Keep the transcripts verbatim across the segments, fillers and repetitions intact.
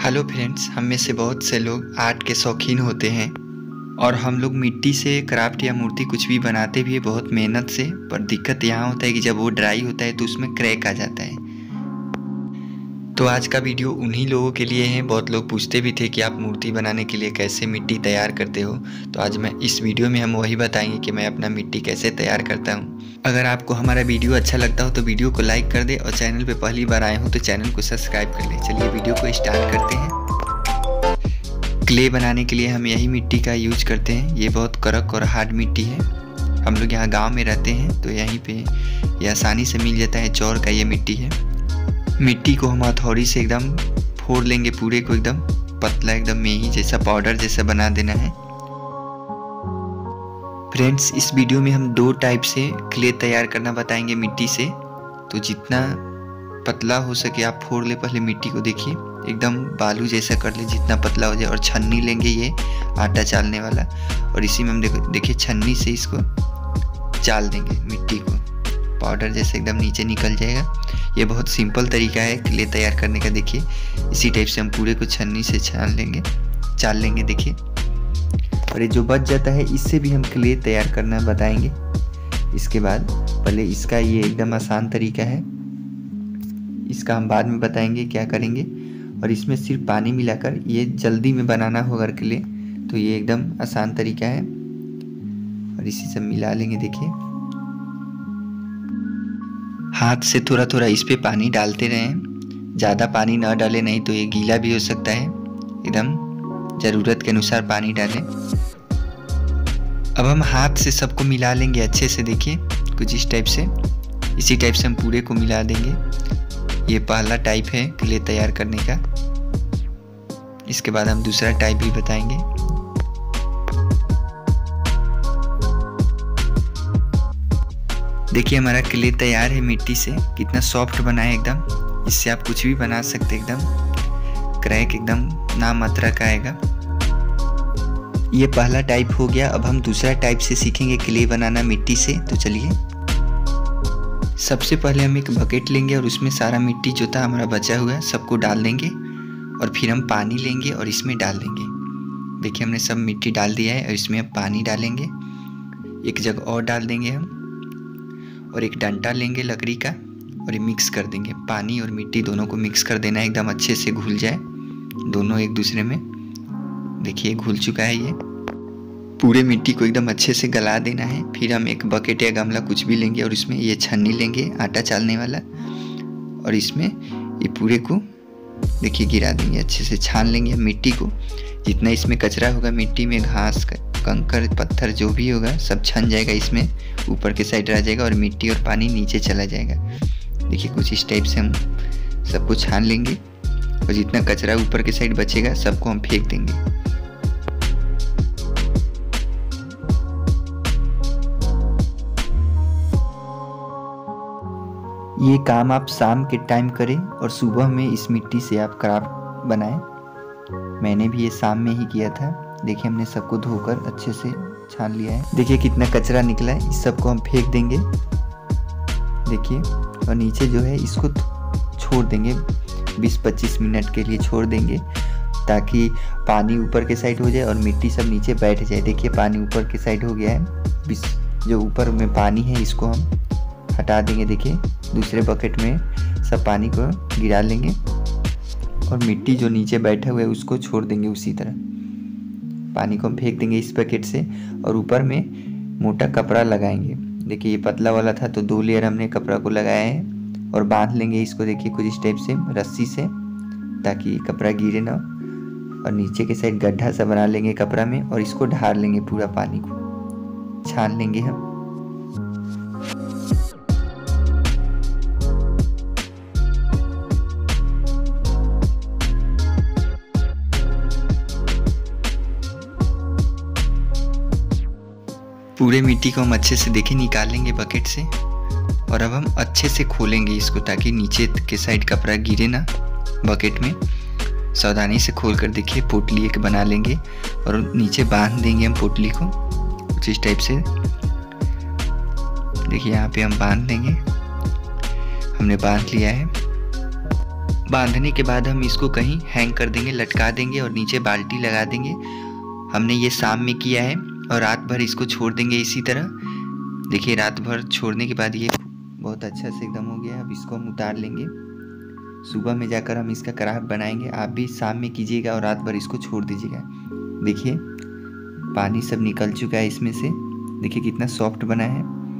Hello friends, हम में से बहुत से लोग आर्ट के शौकीन होते हैं और हम लोग मिट्टी से क्राफ्ट या मूर्ति कुछ भी बनाते भी है बहुत मेहनत से। पर दिक्कत यहाँ होता है कि जब वो ड्राई होता है तो उसमें क्रैक आ जाता है। तो आज का वीडियो उन्हीं लोगों के लिए है। बहुत लोग पूछते भी थे कि आप मूर्ति बनाने के लिए कैसे मिट्टी तैयार करते हो। तो आज मैं इस वीडियो में हम वही बताएंगे कि मैं अपना मिट्टी कैसे तैयार करता हूँ। अगर आपको हमारा वीडियो अच्छा लगता हो तो वीडियो को लाइक कर दे और चैनल पे पहली बार आए हो तो चैनल को सब्सक्राइब कर ले। चलिए वीडियो को स्टार्ट करते हैं। क्ले बनाने के लिए हम यही मिट्टी का यूज करते हैं। ये बहुत कड़क और हार्ड मिट्टी है। हम लोग यहाँ गाँव में रहते हैं तो यहीं पे ये आसानी से मिल जाता है। चौर का ये मिट्टी है। मिट्टी को हम हथौड़ी से एकदम फोड़ लेंगे, पूरे को एकदम पतला, एकदम मेही जैसा पाउडर जैसा बना देना है। फ्रेंड्स, इस वीडियो में हम दो टाइप से क्ले तैयार करना बताएंगे मिट्टी से। तो जितना पतला हो सके आप फोड़ ले। पहले मिट्टी को देखिए एकदम बालू जैसा कर ले, जितना पतला हो जाए। और छन्नी लेंगे, ये आटा चालने वाला, और इसी में हम देखो देखिए छन्नी से इसको चाल देंगे मिट्टी को। पाउडर जैसे एकदम नीचे निकल जाएगा। ये बहुत सिंपल तरीका है क्ले तैयार करने का। देखिए इसी टाइप से हम पूरे को छन्नी से छान लेंगे, चाल लेंगे। देखिए, और ये जो बच जाता है इससे भी हम क्ले तैयार करना बताएंगे। इसके बाद पहले इसका ये एकदम आसान तरीका है, इसका हम बाद में बताएंगे क्या करेंगे। और इसमें सिर्फ पानी मिलाकर ये जल्दी में बनाना हो अगर क्ले तो ये एकदम आसान तरीका है। और इसी से मिला लेंगे। देखिए हाथ से थोड़ा थोड़ा इस पे पानी डालते रहें। ज़्यादा पानी ना डालें, नहीं तो ये गीला भी हो सकता है। एकदम ज़रूरत के अनुसार पानी डालें। अब हम हाथ से सबको मिला लेंगे अच्छे से। देखिए कुछ इस टाइप से, इसी टाइप से हम पूरे को मिला देंगे। ये पहला टाइप है क्ले तैयार करने का। इसके बाद हम दूसरा टाइप भी बताएंगे। देखिए हमारा क्ले तैयार है मिट्टी से। कितना सॉफ्ट बना है एकदम। इससे आप कुछ भी बना सकते, एकदम क्रैक एकदम ना मात्रा का आएगा। ये पहला टाइप हो गया। अब हम दूसरा टाइप से सीखेंगे क्ले बनाना मिट्टी से। तो चलिए, सबसे पहले हम एक बकेट लेंगे और उसमें सारा मिट्टी जो था हमारा बचा हुआ सबको डाल देंगे। और फिर हम पानी लेंगे और इसमें डाल देंगे। देखिए हमने सब मिट्टी डाल दिया है और इसमें अब पानी डालेंगे। एक जग और डाल देंगे हम, और एक डंडा लेंगे लकड़ी का और ये मिक्स कर देंगे। पानी और मिट्टी दोनों को मिक्स कर देना है, एकदम अच्छे से घुल जाए दोनों एक दूसरे में। देखिए घुल चुका है ये। पूरे मिट्टी को एकदम अच्छे से गला देना है। फिर हम एक बकेट या गमला कुछ भी लेंगे और इसमें ये छन्नी लेंगे आटा चालने वाला, और इसमें ये पूरे को देखिए गिरा देंगे। अच्छे से छान लेंगे मिट्टी को। जितना इसमें कचरा होगा मिट्टी में, घास कंकर पत्थर जो भी होगा सब छन जाएगा इसमें, ऊपर के साइड रह जाएगा और मिट्टी और पानी नीचे चला जाएगा। देखिए कुछ इस टाइप से हम सबको छान लेंगे और जितना कचरा ऊपर के साइड बचेगा सबको हम फेंक देंगे। ये काम आप शाम के टाइम करें और सुबह में इस मिट्टी से आप क्राफ्ट बनाएं। मैंने भी ये शाम में ही किया था। देखिए हमने सबको धोकर अच्छे से छान लिया है। देखिए कितना कचरा निकला है। इस सबको हम फेंक देंगे। देखिए, और नीचे जो है इसको छोड़ देंगे, बीस पच्चीस मिनट के लिए छोड़ देंगे ताकि पानी ऊपर के साइड हो जाए और मिट्टी सब नीचे बैठ जाए। देखिए पानी ऊपर के साइड हो गया है। जो ऊपर में पानी है इसको हम हटा देंगे। देखिए दूसरे बकेट में सब पानी को गिरा लेंगे और मिट्टी जो नीचे बैठा हुआ है उसको छोड़ देंगे। उसी तरह पानी को हम फेंक देंगे इस बकेट से और ऊपर में मोटा कपड़ा लगाएंगे। देखिए ये पतला वाला था तो दो लेयर हमने कपड़ा को लगाया है और बांध लेंगे इसको। देखिए कुछ इस टाइप से रस्सी से, ताकि कपड़ा गिरे ना। और नीचे के साइड गड्ढा सा बना लेंगे कपड़ा में और इसको ढार लेंगे। पूरा पानी को छान लेंगे हम। पूरे मिट्टी को हम अच्छे से देखिए निकाल लेंगे बकेट से। और अब हम अच्छे से खोलेंगे इसको ताकि नीचे के साइड कपड़ा गिरे ना बकेट में। सावधानी से खोल कर देखिए पोटली एक बना लेंगे और नीचे बांध देंगे हम पोटली को कुछ इस टाइप से। देखिए यहाँ पे हम बांध देंगे। हमने बांध लिया है। बांधने के बाद हम इसको कहीं हैंग कर देंगे, लटका देंगे और नीचे बाल्टी लगा देंगे। हमने ये शाम में किया है और रात भर इसको छोड़ देंगे इसी तरह। देखिए रात भर छोड़ने के बाद ये बहुत अच्छा से एकदम हो गया। अब इसको हम उतार लेंगे, सुबह में जाकर हम इसका क्राफ्ट बनाएंगे। आप भी शाम में कीजिएगा और रात भर इसको छोड़ दीजिएगा। देखिए पानी सब निकल चुका है इसमें से, देखिए कितना सॉफ्ट बना है।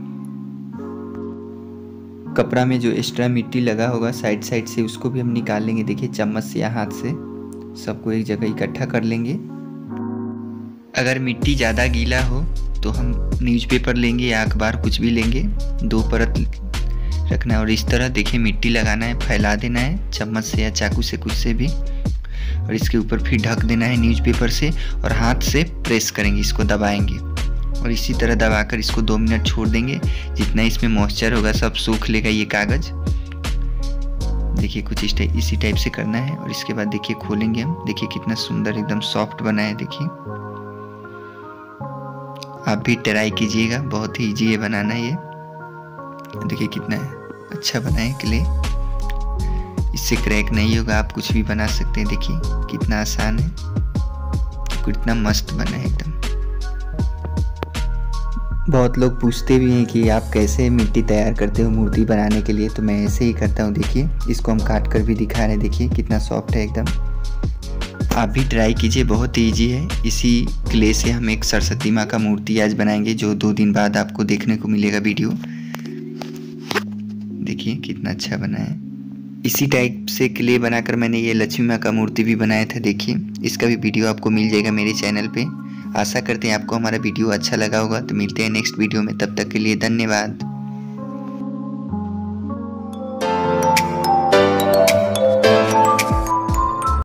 कपड़ा में जो एक्स्ट्रा मिट्टी लगा होगा साइड साइड से उसको भी हम निकाल लेंगे। देखिए चम्मच से या हाथ से सबको एक जगह इकट्ठा कर लेंगे। अगर मिट्टी ज़्यादा गीला हो तो हम न्यूज़पेपर लेंगे या अखबार कुछ भी लेंगे, दो परत रखना है और इस तरह देखिए मिट्टी लगाना है, फैला देना है चम्मच से या चाकू से कुछ से भी, और इसके ऊपर फिर ढक देना है न्यूज़पेपर से और हाथ से प्रेस करेंगे, इसको दबाएंगे और इसी तरह दबाकर इसको दो मिनट छोड़ देंगे। जितना इसमें मॉइस्चर होगा सब सूख लेगा ये कागज़। देखिए कुछ इस टाइप इसी टाइप से करना है और इसके बाद देखिए खोलेंगे हम। देखिए कितना सुंदर एकदम सॉफ्ट बना है। देखिए आप भी ट्राई कीजिएगा, बहुत ही ईजी है बनाना ये। देखिए कितना अच्छा बना है क्ले, इससे क्रैक नहीं होगा, आप कुछ भी बना सकते हैं। देखिए कितना आसान है, कितना मस्त बना है एकदम। बहुत लोग पूछते भी हैं कि आप कैसे मिट्टी तैयार करते हो मूर्ति बनाने के लिए, तो मैं ऐसे ही करता हूँ। देखिए इसको हम काट कर भी दिखा रहे हैं, देखिए कितना सॉफ्ट है एकदम। आप भी ट्राई कीजिए, बहुत ही ईजी है। इसी क्ले से हम एक सरस्वती माँ का मूर्ति आज बनाएंगे, जो दो दिन बाद आपको देखने को मिलेगा वीडियो। देखिए कितना अच्छा बना है। इसी टाइप से क्ले बनाकर मैंने ये लक्ष्मी माँ का मूर्ति भी बनाया था। देखिए इसका भी वीडियो आपको मिल जाएगा मेरे चैनल पे। आशा करते हैं आपको हमारा वीडियो अच्छा लगा होगा। तो मिलते हैं नेक्स्ट वीडियो में, तब तक के लिए धन्यवाद।